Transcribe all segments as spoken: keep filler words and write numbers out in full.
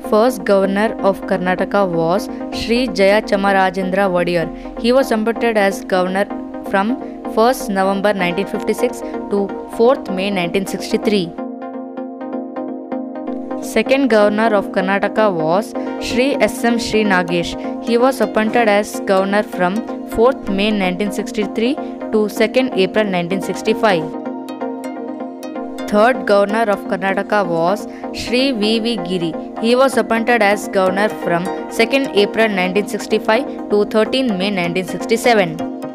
First governor of Karnataka was Sri Jayachamarajendra Wadiyar. He was appointed as governor from first November nineteen fifty-six to fourth May nineteen sixty-three. Second governor of Karnataka was Sri S M Sri Nagesh. He was appointed as governor from fourth May nineteen sixty-three to second April nineteen sixty-five. Third governor of Karnataka was Sri V V Giri. He was appointed as governor from second April nineteen sixty-five to thirteenth May nineteen sixty-seven.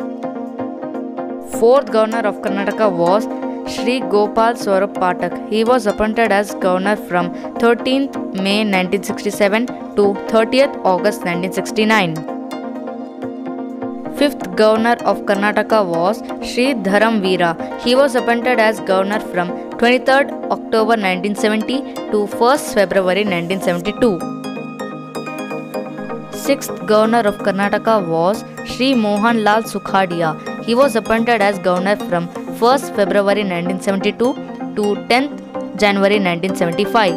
Fourth governor of Karnataka was Sri Gopal Swarup Pathak. He was appointed as governor from thirteenth May nineteen sixty-seven to thirtieth August nineteen sixty-nine. Fifth governor of Karnataka was Sri Dharam Veera. He was appointed as governor from twenty-third October nineteen seventy to first February nineteen seventy-two. Sixth governor of Karnataka was Sri Mohan Lal Sukhadia. He was appointed as governor from first February nineteen seventy-two to tenth January nineteen seventy-five.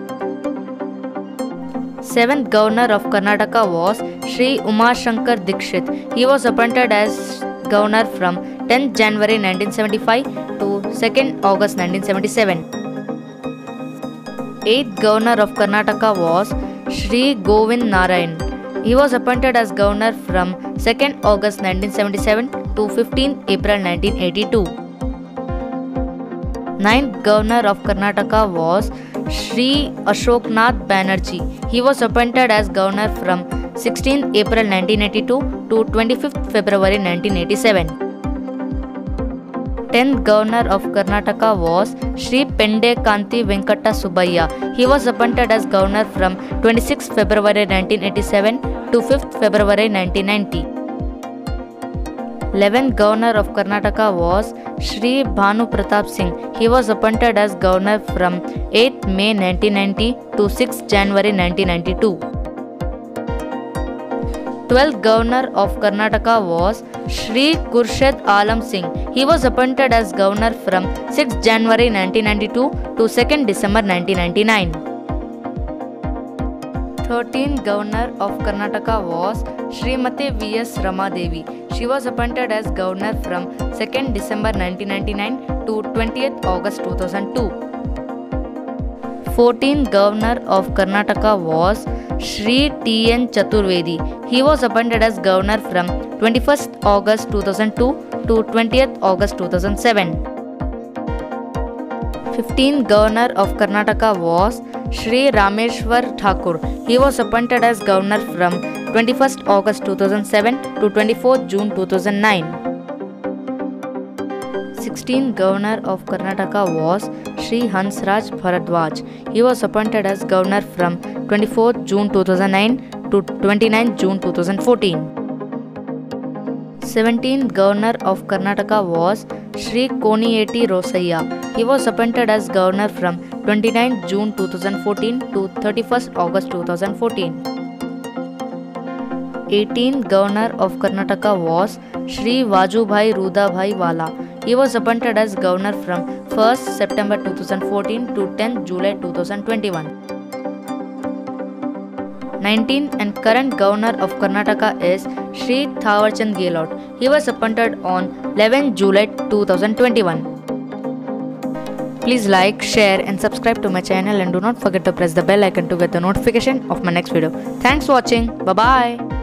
Seventh governor of Karnataka was Sri Umashankar Dikshit. He was appointed as governor from tenth January nineteen seventy-five to second August nineteen seventy-seven. Eighth governor of Karnataka was Sri Govind Narayan. He was appointed as governor from second August nineteen seventy-seven to fifteenth April nineteen eighty-two. Ninth governor of Karnataka was Sri Ashoknath Banerjee. He was appointed as governor from sixteenth April nineteen eighty-two to twenty-fifth February nineteen eighty-seven. tenth governor of Karnataka was Sri Pende Kanti Venkata Subbayya. He was appointed as governor from twenty-sixth February nineteen eighty-seven to fifth February nineteen ninety. eleventh governor of Karnataka was Sri Bhanu Pratap Singh. He was appointed as governor from eighth May nineteen ninety to sixth January nineteen ninety-two. twelfth governor of Karnataka was Sri Khurshid Alam Singh. He was appointed as governor from sixth January nineteen ninety-two to second December nineteen ninety-nine. thirteenth governor of Karnataka was Srimati V S Ramadevi. She was appointed as governor from second December nineteen ninety-nine to twentieth August two thousand two. fourteenth governor of Karnataka was Sri T N Chaturvedi. He was appointed as governor from twenty-first August two thousand two to twentieth August two thousand seven. fifteenth governor of Karnataka was Sri Rameshwar Thakur. He was appointed as governor from twenty-first August two thousand seven to twenty-fourth June two thousand nine. sixteenth governor of Karnataka was Sri Hansraj Bharadwaj. He was appointed as governor from twenty-fourth June two thousand nine to twenty-ninth June two thousand fourteen. seventeenth governor of Karnataka was Sri Koniyeti Rosaiya. He was appointed as governor from twenty-ninth June two thousand fourteen to thirty-first August two thousand fourteen. eighteenth governor of Karnataka was Sri Vajubhai Rudabhai Wala. He was appointed as governor from first September two thousand fourteen to tenth July two thousand twenty-one. nineteenth and current governor of Karnataka is Sri Thawarchand Gehlot. He was appointed on eleventh July two thousand twenty-one. Please like, share and subscribe to my channel and do not forget to press the bell icon to get the notification of my next video. Thanks for watching. Bye bye.